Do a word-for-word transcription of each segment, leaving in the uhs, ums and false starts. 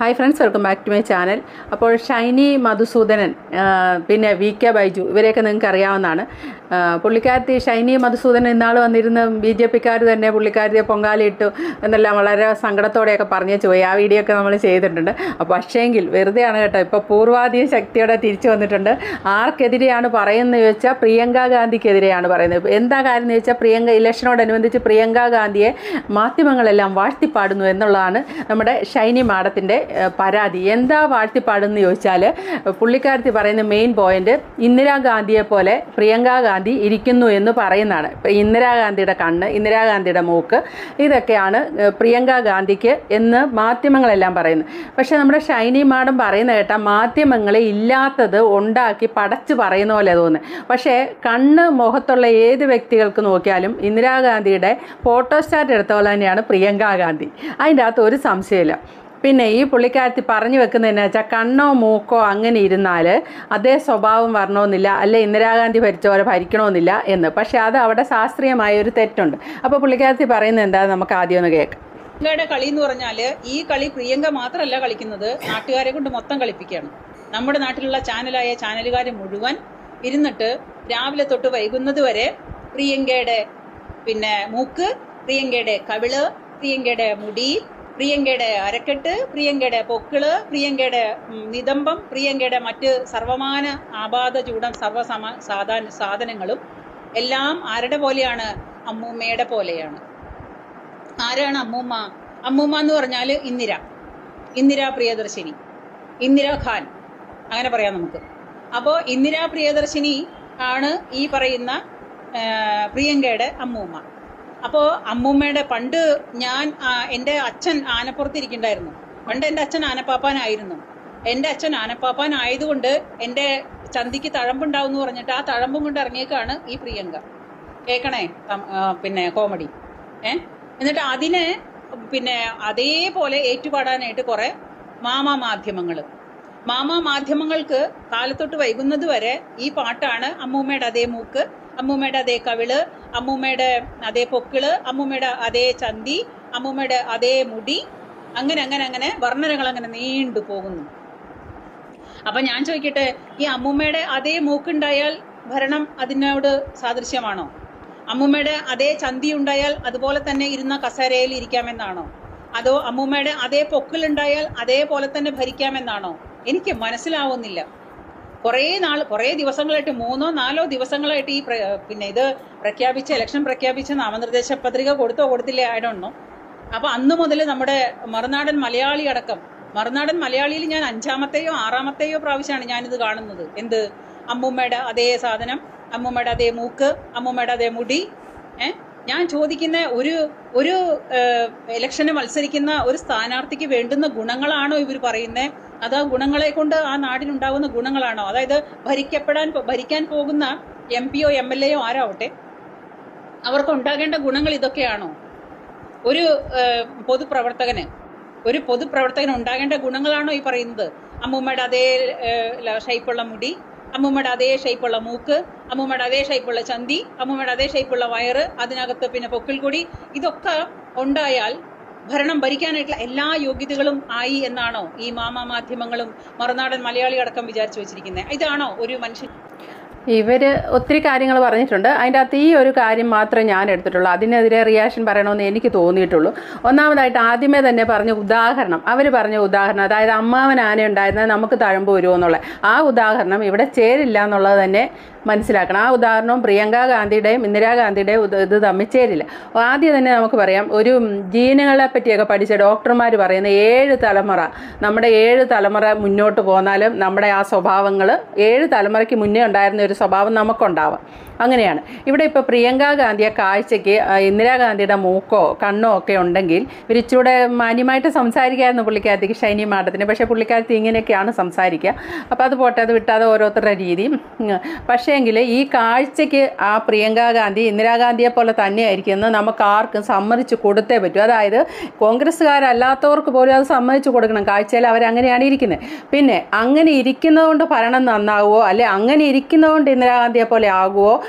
Hi friends, welcome back to my channel. അപ്പോൾ ഷൈനി മധുസൂദനൻ പിന്നെ V K Baiju ഇവരെയൊക്കെ നിങ്ങൾക്ക് അറിയാവുന്നതാണ്. പുള്ളിക്കാരത്തി ഷൈനി മധുസൂദനൻ ഇന്നാൾ വന്നിരുന്ന് ബി ജെ പിക്കാർ തന്നെ പുള്ളിക്കാരത്തിയെ പൊങ്കാലയിട്ടു എന്നെല്ലാം വളരെ സങ്കടത്തോടെയൊക്കെ പറഞ്ഞു പോയി. ആ വീഡിയോ ഒക്കെ നമ്മൾ ചെയ്തിട്ടുണ്ട്. അപ്പോൾ പക്ഷേങ്കിൽ വെറുതെയാണ് കേട്ടോ, ഇപ്പോൾ പൂർവാധീന ശക്തിയോടെ തിരിച്ചു വന്നിട്ടുണ്ട്. ആർക്കെതിരെയാണ് പറയുന്നത് ചോദിച്ചാൽ പ്രിയങ്ക ഗാന്ധിക്കെതിരെയാണ് പറയുന്നത്. എന്താ കാര്യം എന്ന് ചോദിച്ചാൽ പ്രിയങ്ക ഇലക്ഷനോടനുബന്ധിച്ച് പ്രിയങ്ക ഗാന്ധിയെ മാധ്യമങ്ങളെല്ലാം വാഴ്ത്തിപ്പാടുന്നു എന്നുള്ളതാണ് നമ്മുടെ ഷൈനി മാഡത്തിൻ്റെ പരാതി. എന്താ വാഴ്ത്തിപ്പാടെന്ന് ചോദിച്ചാൽ പുള്ളിക്കാരത്തി പറയുന്ന മെയിൻ പോയിന്റ് ഇന്ദിരാഗാന്ധിയെ പോലെ പ്രിയങ്ക ഗാന്ധി ഇരിക്കുന്നു എന്ന് പറയുന്നതാണ്. ഇപ്പം ഇന്ദിരാഗാന്ധിയുടെ കണ്ണ്, ഇന്ദിരാഗാന്ധിയുടെ മൂക്ക്, ഇതൊക്കെയാണ് പ്രിയങ്ക ഗാന്ധിക്ക് എന്ന് മാധ്യമങ്ങളെല്ലാം പറയുന്നത്. പക്ഷേ നമ്മുടെ ഷൈനി മാഡം പറയുന്ന കേട്ടാൽ മാധ്യമങ്ങളെ ഇല്ലാത്തത് ഉണ്ടാക്കി പടച്ച് പറയുന്ന പോലെ തോന്നുന്നത്. പക്ഷേ കണ്ണ് മുഖത്തുള്ള ഏത് വ്യക്തികൾക്ക് നോക്കിയാലും ഇന്ദിരാഗാന്ധിയുടെ ഫോട്ടോസ്റ്റാറ്റ് എടുത്ത പോലെ തന്നെയാണ് പ്രിയങ്ക ഗാന്ധി. അതിൻ്റെ അകത്ത് ഒരു സംശയമില്ല. പിന്നെ ഈ പുള്ളിക്കാരത്തി പറഞ്ഞു വെക്കുന്നതെന്ന് വെച്ചാൽ കണ്ണോ മൂക്കോ അങ്ങനെ ഇരുന്നാൽ അതേ സ്വഭാവം വരണമെന്നില്ല, അല്ലെ ഇന്ദിരാഗാന്ധി ഭരിച്ച പോലെ ഭരിക്കണമെന്നില്ല എന്ന്. പക്ഷെ അത് അവിടെ ശാസ്ത്രീയമായ ഒരു തെറ്റുണ്ട്. അപ്പോൾ പുള്ളിക്കാരത്തി പറയുന്നത് എന്താ നമുക്ക് ആദ്യം ഒന്ന് കേൾക്കാം. പ്രിയങ്കയുടെ കളി എന്ന് പറഞ്ഞാൽ ഈ കളി പ്രിയങ്ക മാത്രമല്ല കളിക്കുന്നത്, നാട്ടുകാരെ കൊണ്ട് മൊത്തം കളിപ്പിക്കുകയാണ്. നമ്മുടെ നാട്ടിലുള്ള ചാനലായ ചാനലുകാർ മുഴുവൻ ഇരുന്നിട്ട് രാവിലെ തൊട്ട് വൈകുന്നത് വരെ പ്രിയങ്കയുടെ പിന്നെ മൂക്ക്, പ്രിയങ്കയുടെ കവിള്, പ്രിയങ്കയുടെ മുടി, പ്രിയങ്കയുടെ അരക്കെട്ട്, പ്രിയങ്കയുടെ പൊക്കിള്, പ്രിയങ്കയുടെ നിതംബം, പ്രിയങ്കയുടെ മറ്റ് സർവമാന ആപാദ ചൂടം സർവ്വസമ സാധാ സാധനങ്ങളും എല്ലാം ആരുടെ പോലെയാണ്? അമ്മൂമ്മയുടെ പോലെയാണ്. ആരാണ് അമ്മൂമ്മ? അമ്മൂമ്മ എന്ന് പറഞ്ഞാൽ ഇന്ദിര, ഇന്ദിര പ്രിയദർശിനി, ഇന്ദിര ഖാൻ, അങ്ങനെ പറയാം നമുക്ക്. അപ്പോൾ ഇന്ദിര പ്രിയദർശിനി ആണ് ഈ പറയുന്ന പ്രിയങ്കയുടെ അമ്മൂമ്മ. അപ്പോൾ അമ്മൂമ്മയുടെ പണ്ട് ഞാൻ എൻ്റെ അച്ഛൻ ആനപ്പുറത്തിരിക്കണ്ടായിരുന്നു. പണ്ട് എൻ്റെ അച്ഛൻ ആനപ്പാപ്പാനായിരുന്നു. എൻ്റെ അച്ഛൻ ആനപ്പാപ്പാൻ ആയതുകൊണ്ട് എൻ്റെ ചന്തിക്ക് തഴമ്പുണ്ടാവും എന്ന് പറഞ്ഞിട്ട് ആ തഴമ്പും കൊണ്ട് ഇറങ്ങിയേക്കാണ് ഈ പ്രിയങ്ക. കേൾക്കണേ പിന്നെ കോമഡി ഏ എന്നിട്ട് അതിനെ പിന്നെ അതേപോലെ ഏറ്റുപാടാനായിട്ട് കുറെ മാമാ മാധ്യമങ്ങൾ മാമാ മാധ്യമങ്ങൾക്ക് കാലത്തൊട്ട് വൈകുന്നത് വരെ ഈ പാട്ടാണ്. അമ്മൂമ്മയുടെ അതേ മൂക്ക്, അമ്മൂമ്മയുടെ അതേ കവിള്, അമ്മൂമ്മയുടെ അതേ പൊക്കിള്, അമ്മൂമ്മയുടെ അതേ ചന്തി, അമ്മൂമ്മയുടെ അതേ മുടി, അങ്ങനെ അങ്ങനെ അങ്ങനെ വർണ്ണനകൾ അങ്ങനെ നീണ്ടു പോകുന്നു. അപ്പൊ ഞാൻ ചോദിക്കട്ടെ, ഈ അമ്മൂമ്മയുടെ അതേ മൂക്കുണ്ടായാൽ ഭരണം അതിനോട് സാദൃശ്യമാണോ? അമ്മൂമ്മയുടെ അതേ ചന്തി ഉണ്ടായാൽ അതുപോലെ തന്നെ ഇരുന്ന കസേരയിൽ ഇരിക്കാമെന്നാണോ? അതോ അമ്മൂമ്മയുടെ അതേ പൊക്കിളുണ്ടായാൽ അതേപോലെ തന്നെ ഭരിക്കാമെന്നാണോ? എനിക്ക് മനസ്സിലാവുന്നില്ല. കുറേ നാൾ കുറേ ദിവസങ്ങളായിട്ട്, മൂന്നോ നാലോ ദിവസങ്ങളായിട്ട് ഈ പിന്നെ ഇത് പ്രഖ്യാപിച്ച ഇലക്ഷൻ പ്രഖ്യാപിച്ച നാമനിർദ്ദേശ പത്രിക കൊടുത്തോ കൊടുത്തില്ലേ ഐ ഡോണ്ട് നോ. അപ്പൊ അന്ന് മുതൽ നമ്മുടെ മറുനാടൻ മലയാളി അടക്കം, മറുനാടൻ മലയാളിയിൽ ഞാൻ അഞ്ചാമത്തെയോ ആറാമത്തെയോ പ്രാവശ്യമാണ് ഞാനിത് കാണുന്നത്. എന്ത്? അമ്മൂമ്മയുടെ അതേ സാധനം, അമ്മൂമ്മയുടെ അതേ മൂക്ക്, അമ്മൂമ്മയുടെ അതേ മുടി. ഏഹ് ഞാൻ ചോദിക്കുന്ന ഒരു ഒരു ഇലക്ഷന് മത്സരിക്കുന്ന ഒരു സ്ഥാനാർത്ഥിക്ക് വേണ്ടുന്ന ഗുണങ്ങളാണോ ഇവർ പറയുന്നത്? അത് ആ ഗുണങ്ങളെ കൊണ്ട് ആ നാടിനുണ്ടാകുന്ന ഗുണങ്ങളാണോ? അതായത് ഭരിക്കപ്പെടാൻ ഭരിക്കാൻ പോകുന്ന എം പിയോ എം എൽ എയോ ആരാവട്ടെ അവർക്ക് ഉണ്ടാകേണ്ട ഗുണങ്ങൾ ഇതൊക്കെയാണോ? ഒരു പൊതുപ്രവർത്തകന് ഒരു പൊതുപ്രവർത്തകന് ഉണ്ടാകേണ്ട ഗുണങ്ങളാണോ ഈ പറയുന്നത്? അമ്മൂമ്മയുടെ അതേ ഷേപ്പുള്ള മുടി, അമ്മൂമ്മയുടെ അതേ ഷേപ്പുള്ള മൂക്ക്, അമ്മൂമ്മയുടെ അതേ ഷേപ്പുള്ള ചന്തി, അമ്മൂമ്മയുടെ അതേ ഷേപ്പുള്ള വയറ്, അതിനകത്ത് പിന്നെ പൊക്കിൾ കൊടി, ഇതൊക്കെ ഉണ്ടായാൽ ഭരണം ഭരിക്കാനായിട്ടുള്ള എല്ലാ യോഗ്യതകളും ആയി എന്നാണോ ഈ മാമാ മാധ്യമങ്ങളും മറുനാടൻ മലയാളി അടക്കം വിചാരിച്ചു വെച്ചിരിക്കുന്നത്? ഇതാണോ ഒരു മനുഷ്യൻ? ഇവർ ഒത്തിരി കാര്യങ്ങൾ പറഞ്ഞിട്ടുണ്ട്. അതിൻ്റെ അകത്ത് ഈ ഒരു കാര്യം മാത്രമേ ഞാൻ എടുത്തിട്ടുള്ളൂ. അതിനെതിരെ റിയാക്ഷൻ പറയണമെന്ന് എനിക്ക് തോന്നിയിട്ടുള്ളൂ. ഒന്നാമതായിട്ട് ആദ്യമേ തന്നെ പറഞ്ഞ ഉദാഹരണം, അവർ പറഞ്ഞ ഉദാഹരണം, അതായത് അമ്മാവൻ ആന ഉണ്ടായിരുന്നത് നമുക്ക് തഴമ്പ് വരുമോ എന്നുള്ളത്, ആ ഉദാഹരണം ഇവിടെ ചേരില്ല എന്നുള്ളത് തന്നെ മനസ്സിലാക്കണം. ആ ഉദാഹരണവും പ്രിയങ്ക ഗാന്ധിയുടെയും ഇന്ദിരാഗാന്ധിയുടെയും ഇത് തമ്മിൽ ചേരില്ല. ആദ്യം തന്നെ നമുക്ക് പറയാം, ഒരു ജീനുകളെ പറ്റിയൊക്കെ പഠിച്ച ഡോക്ടർമാർ പറയുന്ന ഏഴ് തലമുറ, നമ്മുടെ ഏഴ് തലമുറ മുന്നോട്ട് പോന്നാലും നമ്മുടെ ആ സ്വഭാവങ്ങൾ ഏഴ് തലമുറയ്ക്ക് മുന്നേ ഉണ്ടായിരുന്ന ഒരു സ്വഭാവം നമുക്കുണ്ടാവാം. അങ്ങനെയാണ് ഇവിടെ ഇപ്പോൾ പ്രിയങ്ക ഗാന്ധിയെ കാഴ്ചയ്ക്ക് ഇന്ദിരാഗാന്ധിയുടെ മൂക്കോ കണ്ണോ ഒക്കെ ഉണ്ടെങ്കിൽ ഇവരിച്ചൂടെ മാന്യമായിട്ട് സംസാരിക്കായിരുന്നു പുള്ളിക്കാരത്തിക്ക്, ഷൈനി മാഡത്തിന്. പക്ഷേ പുള്ളിക്കാരത്തി ഇങ്ങനെയൊക്കെയാണ് സംസാരിക്കുക. അപ്പോൾ അത് പോട്ടെ, അത് വിട്ടാതെ ഓരോരുത്തരുടെ രീതിയും. പക്ഷേങ്കിൽ ഈ കാഴ്ചയ്ക്ക് ആ പ്രിയങ്ക ഗാന്ധി ഇന്ദിരാഗാന്ധിയെ പോലെ തന്നെയായിരിക്കും എന്ന് നമുക്ക് ആർക്കും സമ്മതിച്ച് കൊടുത്തേ പറ്റൂ. അതായത് കോൺഗ്രസ്സുകാരല്ലാത്തവർക്ക് പോലും അത് സമ്മതിച്ച് കൊടുക്കണം. കാഴ്ചയിൽ അവരങ്ങനെയാണ് ഇരിക്കുന്നത്. പിന്നെ അങ്ങനെ ഇരിക്കുന്നതുകൊണ്ട് ഭരണം നന്നാവുമോ, അല്ലെ അങ്ങനെ ഇരിക്കുന്നതുകൊണ്ട് ഇന്ദിരാഗാന്ധിയെ പോലെ ആകുമോ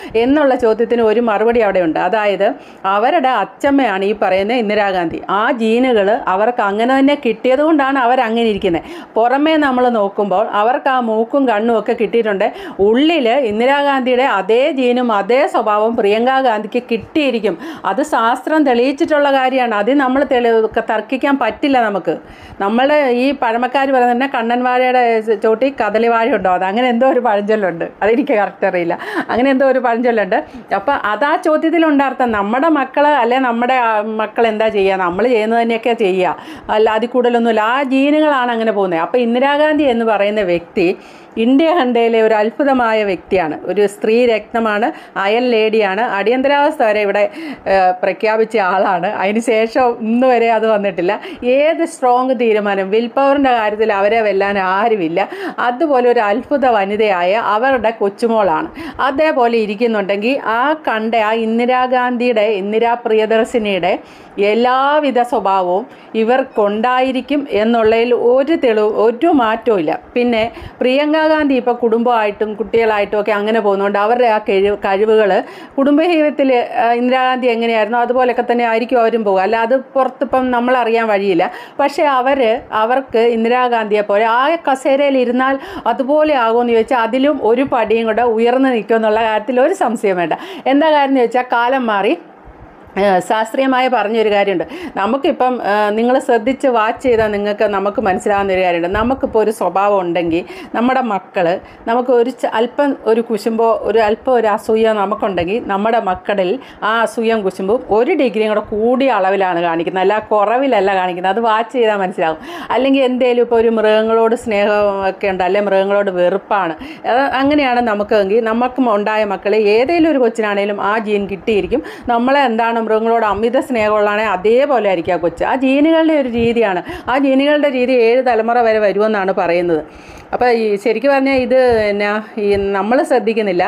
എന്നുള്ള ചോദ്യത്തിന് ഒരു മറുപടി അവിടെ ഉണ്ട്. അതായത് അവരുടെ അച്ചമ്മയാണ് ഈ പറയുന്ന ഇന്ദിരാഗാന്ധി. ആ ജീനുകൾ അവർക്ക് അങ്ങനെ തന്നെ കിട്ടിയത് കൊണ്ടാണ് അവരങ്ങനെ ഇരിക്കുന്നത്. പുറമേ നമ്മൾ നോക്കുമ്പോൾ അവർക്ക് ആ മൂക്കും കണ്ണും ഒക്കെ കിട്ടിയിട്ടുണ്ട്. ഉള്ളിൽ ഇന്ദിരാഗാന്ധിയുടെ അതേ ജീനും അതേ സ്വഭാവം പ്രിയങ്കാ ഗാന്ധിക്ക് കിട്ടിയിരിക്കും. അത് ശാസ്ത്രം തെളിയിച്ചിട്ടുള്ള കാര്യമാണ്. അത് നമ്മൾ തെളി തർക്കിക്കാൻ പറ്റില്ല നമുക്ക്. നമ്മൾ ഈ പഴമക്കാർ പറയുന്നത് തന്നെ കണ്ണൻ വാഴയുടെ ചോട്ടി കദളി വാഴ ഉണ്ടോ, അത് അങ്ങനെ എന്തോ ഒരു പഴഞ്ചൊല്ലുണ്ട്, അതെനിക്ക് കറക്റ്റ് അറിയില്ല, അങ്ങനെ എന്തോ ഒരു പഴഞ്ചൊല്ലുണ്ട്. അപ്പം അത് ആ ചോദ്യത്തിലുണ്ടാർത്ഥം. നമ്മുടെ മക്കൾ അല്ലെ നമ്മുടെ മക്കൾ എന്താ ചെയ്യുക, നമ്മൾ ചെയ്യുന്നത് തന്നെയൊക്കെ ചെയ്യുക, അല്ല അതിൽ കൂടുതലൊന്നുമില്ല. ആ ജീനുകളാണ് അങ്ങനെ പോകുന്നത്. അപ്പോൾ ഇന്ദിരാഗാന്ധി എന്ന് പറയുന്ന വ്യക്തി ഇന്ത്യ ഖണ്ഡയിലെ ഒരു അത്ഭുതമായ വ്യക്തിയാണ്. ഒരു സ്ത്രീ രത്നമാണ്, അയൽ ലേഡിയാണ്. അടിയന്തരാവസ്ഥ വരെ ഇവിടെ പ്രഖ്യാപിച്ച ആളാണ്. അതിന് ശേഷം ഇന്ന് വരെ അത് വന്നിട്ടില്ല. ഏത് സ്ട്രോങ് തീരുമാനം, വിൽ പവറിൻ്റെ കാര്യത്തിൽ അവരെ വെല്ലാൻ ആരുമില്ല. അതുപോലെ ഒരു അത്ഭുത വനിതയായ അവരുടെ കൊച്ചുമോളാണ്. അതേപോലെ ഇരിക്കുന്നുണ്ടെങ്കിൽ ആ കണ്ട ആ ഇന്ദിരാഗാന്ധിയുടെ, ഇന്ദിരാ പ്രിയദർശിനിയുടെ എല്ലാവിധ സ്വഭാവവും ഇവർക്കുണ്ടായിരിക്കും എന്നുള്ളതിൽ ഒരു തെളിവ്, ഒരു മാറ്റവും ഇല്ല. പിന്നെ പ്രിയങ്ക ഗാന്ധി ഇപ്പോൾ കുടുംബമായിട്ടും കുട്ടികളായിട്ടും ഒക്കെ അങ്ങനെ പോകുന്നുണ്ട്. അവരുടെ ആ കഴിവ് കഴിവുകൾ കുടുംബജീവിതത്തിൽ ഇന്ദിരാഗാന്ധി എങ്ങനെയായിരുന്നു അതുപോലെയൊക്കെ തന്നെ ആയിരിക്കും അവരും പോകുക. അല്ല അത് പുറത്തിപ്പം നമ്മളറിയാൻ വഴിയില്ല. പക്ഷേ അവർ അവർക്ക് ഇന്ദിരാഗാന്ധിയെ പോലെ ആ കസേരയിൽ ഇരുന്നാൽ അതുപോലെ ആകുമെന്ന് ചോദിച്ചാൽ അതിലും ഒരു പടിയും കൂടെ ഉയർന്നു നിൽക്കുമെന്നുള്ള കാര്യത്തിൽ ഒരു സംശയം വേണ്ട. എന്താ കാര്യം എന്ന് ചോദിച്ചാൽ കാലം മാറി. ശാസ്ത്രീയമായി പറഞ്ഞൊരു കാര്യമുണ്ട്. നമുക്കിപ്പം നിങ്ങൾ ശ്രദ്ധിച്ച് വാച്ച് ചെയ്താൽ നിങ്ങൾക്ക് നമുക്ക് മനസ്സിലാവുന്നൊരു കാര്യമുണ്ട്. നമുക്കിപ്പോൾ ഒരു സ്വഭാവം ഉണ്ടെങ്കിൽ നമ്മുടെ മക്കൾ നമുക്ക് ഒരു അല്പം ഒരു കുശുമ്പോ ഒരു അല്പം ഒരു അസൂയ നമുക്കുണ്ടെങ്കിൽ നമ്മുടെ മക്കളിൽ ആ അസൂയം കുശുമ്പും ഒരു ഡിഗ്രിയും കൂടെ കൂടിയ അളവിലാണ് കാണിക്കുന്നത്, അല്ല കുറവിലല്ല കാണിക്കുന്നത്. അത് വാച്ച് ചെയ്താൽ മനസ്സിലാവും. അല്ലെങ്കിൽ എന്തേലും ഇപ്പോൾ ഒരു മൃഗങ്ങളോട് സ്നേഹമൊക്കെ ഉണ്ട്, അല്ലെങ്കിൽ മൃഗങ്ങളോട് വെറുപ്പാണ്, അങ്ങനെയാണ് നമുക്കെങ്കിൽ നമുക്ക് ഉണ്ടായ മക്കളെ ഏതെങ്കിലും ഒരു കൊച്ചിനാണേലും ആ ജീൻ കിട്ടിയിരിക്കും. നമ്മളെ എന്താണ് മൃഗങ്ങളോട് അമിത സ്നേഹമുള്ളതാണെങ്കിൽ അതേപോലെ ആയിരിക്കും ആ കൊച്ച്. ആ ജീനുകളുടെ ഒരു രീതിയാണ്. ആ ജീനുകളുടെ രീതി ഏഴ് തലമുറ വരെ വരുമെന്നാണ് പറയുന്നത്. അപ്പോൾ ഈ ശരിക്കും പറഞ്ഞാൽ ഇത് എന്നാ ഈ നമ്മൾ ശ്രദ്ധിക്കുന്നില്ല.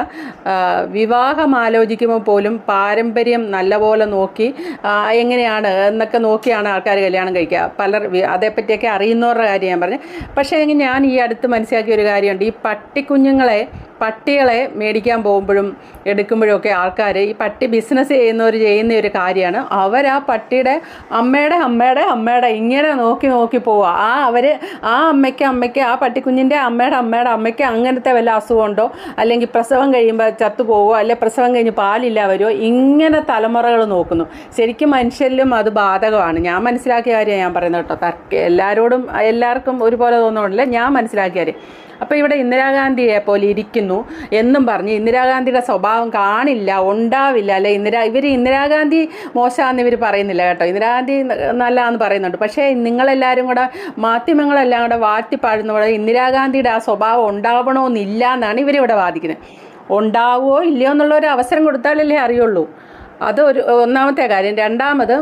വിവാഹം ആലോചിക്കുമ്പോൾ പോലും പാരമ്പര്യം നല്ലപോലെ നോക്കി എങ്ങനെയാണ് എന്നൊക്കെ നോക്കിയാണ് ആൾക്കാർ കല്യാണം കഴിക്കുക. പലർ അതേപ്പറ്റിയൊക്കെ അറിയുന്നവരുടെ കാര്യം ഞാൻ പറഞ്ഞു. പക്ഷേ എങ്കിൽ ഞാൻ ഈ അടുത്ത് മനസ്സിലാക്കിയ ഒരു കാര്യമുണ്ട്. ഈ പട്ടിക്കുഞ്ഞുങ്ങളെ പട്ടികളെ മേടിക്കാൻ പോകുമ്പോഴും എടുക്കുമ്പോഴും ഒക്കെ ആൾക്കാർ ഈ പട്ടി ബിസിനസ് ചെയ്യുന്നവർ ചെയ്യുന്ന ഒരു കാര്യമാണ്. അവർ ആ പട്ടിയുടെ അമ്മയുടെ അമ്മയുടെ അമ്മയുടെ ഇങ്ങനെ നോക്കി നോക്കി പോവുക. ആ അവർ ആ അമ്മയ്ക്ക് അമ്മയ്ക്ക് ആ പട്ടിക്കുഞ്ഞിൻ്റെ അമ്മയുടെ അമ്മയുടെ അമ്മയ്ക്ക് അങ്ങനത്തെ വല്ല അസുഖമുണ്ടോ, അല്ലെങ്കിൽ പ്രസവം കഴിയുമ്പോൾ ചത്തുപോകുമോ, അല്ലെങ്കിൽ പ്രസവം കഴിഞ്ഞ് പാലില്ല വരുമോ, ഇങ്ങനെ തലമുറകൾ നോക്കുന്നു. ശരിക്കും മനുഷ്യരിലും അത് ബാധകമാണ്. ഞാൻ മനസ്സിലാക്കിയ കാര്യം ഞാൻ പറയുന്നത് കേട്ടോ. തർക്ക എല്ലാവരോടും എല്ലാവർക്കും ഒരുപോലെ തോന്നുന്നില്ല. ഞാൻ മനസ്സിലാക്കിയ കാര്യം. അപ്പോൾ ഇവിടെ ഇന്ദിരാഗാന്ധിയെ പോലെ ഇരിക്കുന്നു എന്നും പറഞ്ഞ് ഇന്ദിരാഗാന്ധിയുടെ സ്വഭാവം കാണില്ല, ഉണ്ടാവില്ല, അല്ലെ ഇന്ദിരാ ഇവർ ഇന്ദിരാഗാന്ധി മോശമാണെന്ന് ഇവർ പറയുന്നില്ല കേട്ടോ. ഇന്ദിരാഗാന്ധി നല്ലതാണെന്ന് പറയുന്നുണ്ട്. പക്ഷേ നിങ്ങളെല്ലാവരും കൂടെ മാധ്യമങ്ങളെല്ലാം കൂടെ വാറ്റിപ്പാടുന്ന പോലെ ഇന്ദിരാഗാന്ധിയുടെ ആ സ്വഭാവം ഉണ്ടാവണമെന്നില്ല എന്നാണ് ഇവരിവിടെ വാദിക്കുന്നത്. ഉണ്ടാവുമോ ഇല്ലയോ എന്നുള്ള ഒരു അവസരം കൊടുത്താലല്ലേ അറിയുള്ളൂ. അത് ഒരു ഒന്നാമത്തെ കാര്യം. രണ്ടാമത്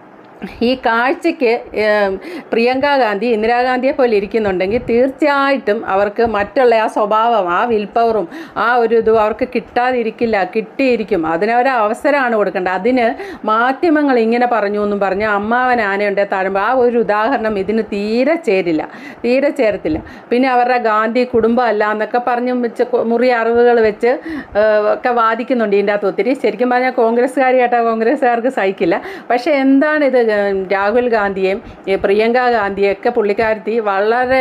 ഈ കാഴ്ചയ്ക്ക് പ്രിയങ്കാ ഗാന്ധി ഇന്ദിരാഗാന്ധിയെ പോലെ ഇരിക്കുന്നുണ്ടെങ്കിൽ തീർച്ചയായിട്ടും അവർക്ക് മറ്റുള്ള ആ സ്വഭാവം, ആ വിൽ പവറും ആ ഒരു ഇതും അവർക്ക് കിട്ടാതിരിക്കില്ല, കിട്ടിയിരിക്കും. അതിനൊരു അവസരമാണ് കൊടുക്കേണ്ടത്. അതിന് മാധ്യമങ്ങൾ ഇങ്ങനെ പറഞ്ഞു എന്നും പറഞ്ഞ് അമ്മാവൻ ആനയുണ്ട് താഴുമ്പോൾ ആ ഒരു ഉദാഹരണം ഇതിന് തീരെ ചേരില്ല, തീരെ ചേരത്തില്ല. പിന്നെ അവരുടെ ഗാന്ധി കുടുംബം അല്ല എന്നൊക്കെ പറഞ്ഞ് വെച്ച് മുറി അറിവുകൾ വെച്ച് ഒക്കെ വാദിക്കുന്നുണ്ട് ഇതിൻ്റെ അകത്ത് ഒത്തിരി. ശരിക്കും പറഞ്ഞാൽ കോൺഗ്രസ്സുകാർ കേട്ടാൽ കോൺഗ്രസ്സുകാർക്ക് സഹിക്കില്ല. പക്ഷേ എന്താണിത്, രാഹുൽ ഗാന്ധിയെയും പ്രിയങ്കാ ഗാന്ധിയൊക്കെ പുള്ളിക്കാരത്തി വളരെ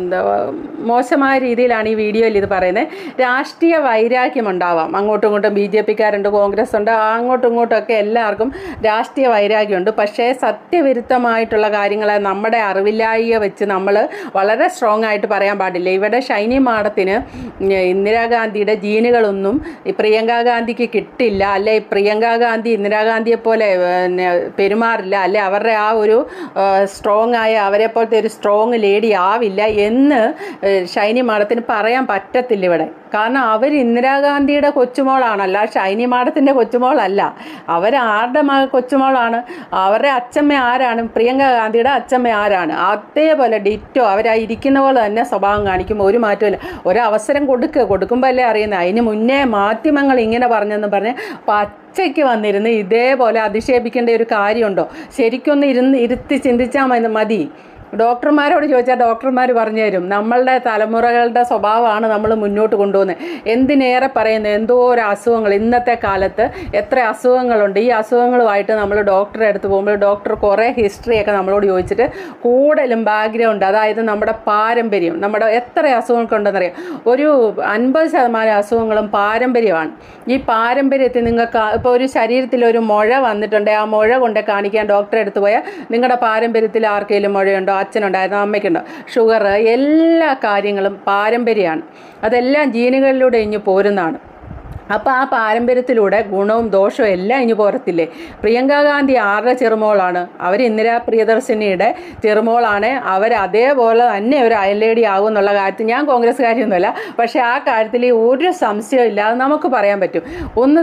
മോശമായ രീതിയിലാണ് ഈ വീഡിയോയിൽ ഇത് പറയുന്നത്. രാഷ്ട്രീയ വൈരാഗ്യം ഉണ്ടാവാം. അങ്ങോട്ടും ഇങ്ങോട്ടും ബി ജെ പിക്കാരുണ്ട്, കോൺഗ്രസ് ഉണ്ട്, അങ്ങോട്ടും ഇങ്ങോട്ടുമൊക്കെ എല്ലാവർക്കും രാഷ്ട്രീയ വൈരാഗ്യമുണ്ട്. പക്ഷേ സത്യവിരുദ്ധമായിട്ടുള്ള കാര്യങ്ങളെ നമ്മുടെ അറിവില്ലായ്മ വെച്ച് നമ്മൾ വളരെ സ്ട്രോങ് ആയിട്ട് പറയാൻ പാടില്ല. ഇവിടെ ഷൈനി മാഡത്തിന് ഇന്ദിരാഗാന്ധിയുടെ ജീനുകളൊന്നും പ്രിയങ്കാ ഗാന്ധിക്ക് കിട്ടില്ല, അല്ലെ പ്രിയങ്കാ ഗാന്ധി ഇന്ദിരാഗാന്ധിയെ പോലെ പെരുമാറില്ല, അല്ലെ അവരുടെ ആ ഒരു സ്ട്രോങ് ആയ അവരെ പോലത്തെ ഒരു സ്ട്രോങ് ലേഡി ആവില്ല എന്ന് ഷൈനി മാഡത്തിന് പറയാൻ പറ്റത്തില്ല ഇവിടെ. കാരണം അവർ ഇന്ദിരാഗാന്ധിയുടെ കൊച്ചുമോളാണല്ല, ഷൈനി മാഡത്തിൻ്റെ കൊച്ചുമോളല്ല. അവർ ആരുടെ മ കൊച്ചുമോളാണ്? അവരുടെ അച്ഛമ്മ ആരാണ്? പ്രിയങ്കാ ഗാന്ധിയുടെ അച്ഛമ്മ ആരാണ്? അതേപോലെ ഡിറ്റോ അവരാ ഇരിക്കുന്ന പോലെ തന്നെ സ്വഭാവം കാണിക്കും. ഒരു മാറ്റമില്ല. ഒരവസരം കൊടുക്കുക, കൊടുക്കുമ്പോൾ അല്ലേ അറിയുന്നത്. അതിന് മുന്നേ മാധ്യമങ്ങൾ ഇങ്ങനെ പറഞ്ഞെന്ന് പറഞ്ഞ് പച്ചയ്ക്ക് വന്നിരുന്ന് ഇതേപോലെ അധിക്ഷേപിക്കേണ്ട ഒരു കാര്യമുണ്ടോ? ശരിക്കൊന്ന് ഇരുന്ന് ഇരുത്തി ചിന്തിച്ചാൽ മതി. ഡോക്ടർമാരോട് ചോദിച്ചാൽ ഡോക്ടർമാർ പറഞ്ഞു തരും. നമ്മളുടെ തലമുറകളുടെ സ്വഭാവമാണ് നമ്മൾ മുന്നോട്ട് കൊണ്ടുപോകുന്നത്. എന്തിനേറെ പറയുന്നത്, എന്തോ ഒരു അസുഖങ്ങൾ ഇന്നത്തെ കാലത്ത് എത്ര അസുഖങ്ങളുണ്ട്. ഈ അസുഖങ്ങളുമായിട്ട് നമ്മൾ ഡോക്ടറെ അടുത്ത് പോകുമ്പോൾ ഡോക്ടർ കുറേ ഹിസ്റ്ററിയൊക്കെ നമ്മളോട് ചോദിച്ചിട്ട് കൂടുതലും ബാക്ക്ഗ്രൗണ്ട്, അതായത് നമ്മുടെ പാരമ്പര്യം, നമ്മുടെ എത്ര അസുഖങ്ങൾക്കുണ്ടെന്നറിയാം. ഒരു അൻപത് ശതമാനം അസുഖങ്ങളും പാരമ്പര്യമാണ്. ഈ പാരമ്പര്യത്തിൽ നിങ്ങൾക്ക് ഇപ്പോൾ ഒരു ശരീരത്തിൽ ഒരു മുഴ വന്നിട്ടുണ്ട്, ആ മുഴ കൊണ്ട് കാണിക്കാൻ ഡോക്ടറെ അടുത്ത് പോയാൽ നിങ്ങളുടെ പാരമ്പര്യത്തിൽ ആർക്കെങ്കിലും മുഴയുണ്ടോ, അച്ഛനുണ്ടായിരുന്നു, അമ്മയ്ക്കുണ്ടോ, ഷുഗർ, എല്ലാ കാര്യങ്ങളും പാരമ്പര്യമാണ്. അതെല്ലാം ജീനുകളിലൂടെ ഇഞ്ഞ് പോരുന്നതാണ്. അപ്പോൾ ആ പാരമ്പര്യത്തിലൂടെ ഗുണവും ദോഷവും എല്ലാം ഇനി പോരത്തില്ലേ. പ്രിയങ്ക ഗാന്ധി ആരുടെ ചെറുമോളാണ്? അവർ ഇന്ദിരാ പ്രിയദർശിനിയുടെ ചെറുമോളാണ്. അവർ അതേപോലെ തന്നെ ഒരു അയൽലേഡി ആകും എന്നുള്ള കാര്യത്തിൽ ഞാൻ കോൺഗ്രസ്സുകാരിയൊന്നുമല്ല, പക്ഷേ ആ കാര്യത്തിൽ ഒരു സംശയവും ഇല്ലാതെ നമുക്ക് പറയാൻ പറ്റും. ഒന്ന്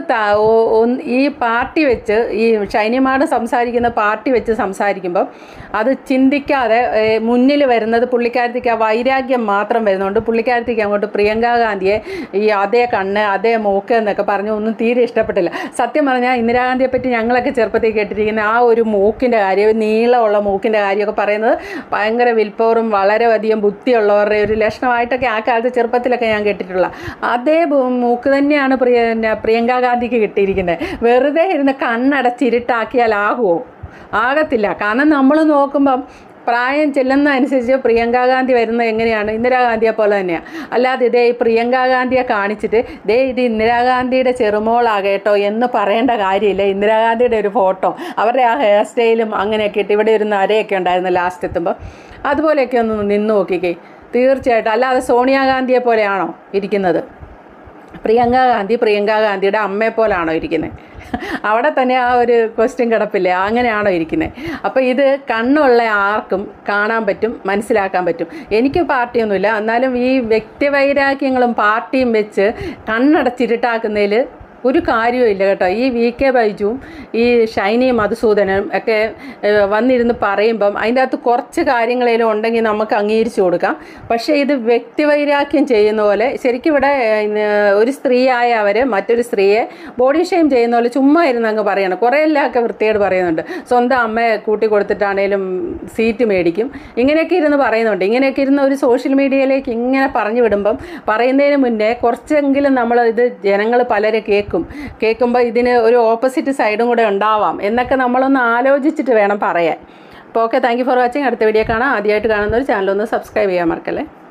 ഈ പാർട്ടി വെച്ച്, ഈ ഷൈനിമാട് സംസാരിക്കുന്ന പാർട്ടി വെച്ച് സംസാരിക്കുമ്പോൾ അത് ചിന്തിക്കാതെ മുന്നിൽ വരുന്നത് പുള്ളിക്കാരത്തേക്ക് ആ വൈരാഗ്യം മാത്രം വരുന്നതുകൊണ്ട് പുള്ളിക്കാരത്തേക്ക് അങ്ങോട്ട് പ്രിയങ്ക ഗാന്ധിയെ ഈ അതേ കണ്ണ് അതേ മൂക്ക് എന്നൊക്കെ പറഞ്ഞ് ഒന്നും തീരെ ഇഷ്ടപ്പെട്ടില്ല. സത്യം പറഞ്ഞാൽ ഇന്ദിരാഗാന്ധിയെ പറ്റി ഞങ്ങളൊക്കെ ചെറുപ്പത്തിൽ കേട്ടിരിക്കുന്ന ആ ഒരു മൂക്കിൻ്റെ കാര്യം, നീളമുള്ള മൂക്കിൻ്റെ കാര്യമൊക്കെ പറയുന്നത് ഭയങ്കര വിൽപ്പവറും വളരെ അധികം ബുദ്ധിയുള്ളവരുടെ ഒരു ലക്ഷണമായിട്ടൊക്കെ ആ കാലത്ത് ചെറുപ്പത്തിലൊക്കെ ഞാൻ കേട്ടിട്ടുള്ള അതേ മൂക്ക് തന്നെയാണ് പ്രിയ പ്രിയങ്ക ഗാന്ധിക്ക് കിട്ടിയിരിക്കുന്നത്. വെറുതെ ഇരുന്ന് കണ്ണടച്ചിരുട്ടാക്കിയാലാകുമോ? ആകത്തില്ല. കാരണം നമ്മൾ നോക്കുമ്പം പ്രായം ചെല്ലുന്ന അനുസരിച്ച് പ്രിയങ്ക ഗാന്ധി വരുന്നത് എങ്ങനെയാണ്? ഇന്ദിരാഗാന്ധിയെ പോലെ തന്നെയാണ്. അല്ലാതെ ഇതേ ഈ പ്രിയങ്ക ഗാന്ധിയെ കാണിച്ചിട്ട് ദേ ഇത് ഇന്ദിരാഗാന്ധിയുടെ ചെറുമോളാകേട്ടോ എന്ന് പറയേണ്ട കാര്യമില്ല. ഇന്ദിരാഗാന്ധിയുടെ ഒരു ഫോട്ടോ, അവരുടെ ആ ഹെയർ സ്റ്റൈലും അങ്ങനെയൊക്കെ ഇട്ട് ഇവിടെ ഒരു നരയൊക്കെ ഉണ്ടായിരുന്നു ലാസ്റ്റ് എത്തുമ്പോൾ, അതുപോലെയൊക്കെ ഒന്ന് നിന്ന് നോക്കിക്കേ. തീർച്ചയായിട്ടും. അല്ലാതെ സോണിയാഗാന്ധിയെ പോലെയാണോ ഇരിക്കുന്നത്? പ്രിയങ്ക ഗാന്ധി പ്രിയങ്ക ഗാന്ധിയുടെ അമ്മയെ പോലാണോ ഇരിക്കുന്നത്? അവിടെ തന്നെ ആ ഒരു ക്വസ്റ്റ്യൻ കിടപ്പില്ലേ, അങ്ങനെയാണോ ഇരിക്കുന്നത്? അപ്പോൾ ഇത് കണ്ണുള്ള ആർക്കും കാണാൻ പറ്റും, മനസ്സിലാക്കാൻ പറ്റും. എനിക്ക് പാർട്ടിയൊന്നുമില്ല, എന്നാലും ഈ വ്യക്തിവൈരാഗ്യങ്ങളും പാർട്ടിയും വെച്ച് കണ്ണടച്ചിരുട്ടാക്കുന്നതിൽ ഒരു കാര്യവും ഇല്ല കേട്ടോ. ഈ വി കെ ബൈജുവും ഈ ഷൈനി മധുസൂദനും ഒക്കെ വന്നിരുന്ന് പറയുമ്പം അതിൻ്റെ അകത്ത് കുറച്ച് കാര്യങ്ങളേലും ഉണ്ടെങ്കിൽ നമുക്ക് അംഗീകരിച്ചു കൊടുക്കാം. പക്ഷേ ഇത് വ്യക്തിവൈരാഗ്യം ചെയ്യുന്ന പോലെ, ശരിക്കും ഇവിടെ ഒരു സ്ത്രീയായ അവർ മറ്റൊരു സ്ത്രീയെ ബോഡി ഷെയിം ചെയ്യുന്ന പോലെ ചുമ്മാ ഇരുന്ന് അങ്ങ് പറയണം. കുറേ എല്ലാമൊക്കെ വൃത്തിയോട് പറയുന്നുണ്ട്. സ്വന്തം അമ്മയെ കൂട്ടി കൊടുത്തിട്ടാണേലും സീറ്റ് മേടിക്കും, ഇങ്ങനെയൊക്കെ ഇരുന്ന് പറയുന്നുണ്ട്. ഇങ്ങനെയൊക്കെ ഇരുന്ന് ഒരു സോഷ്യൽ മീഡിയയിലേക്ക് ഇങ്ങനെ പറഞ്ഞു വിടുമ്പം പറയുന്നതിന് മുന്നേ കുറച്ചെങ്കിലും നമ്മൾ ഇത് ജനങ്ങൾ പലരെ കേൾക്കും. കേൾക്കുമ്പോൾ ഇതിന് ഒരു ഓപ്പോസിറ്റ് സൈഡും കൂടെ ഉണ്ടാവാം എന്നൊക്കെ നമ്മളൊന്ന് ആലോചിച്ചിട്ട് വേണം പറയാൻ. അപ്പോൾ okay, thank you for watching. അടുത്ത വീഡിയോ കാണാം. ആദ്യമായിട്ട് കാണുന്നവർ ചാനലൊന്ന് സബ്സ്ക്രൈബ് ചെയ്യാൻ മറക്കല്ലേ.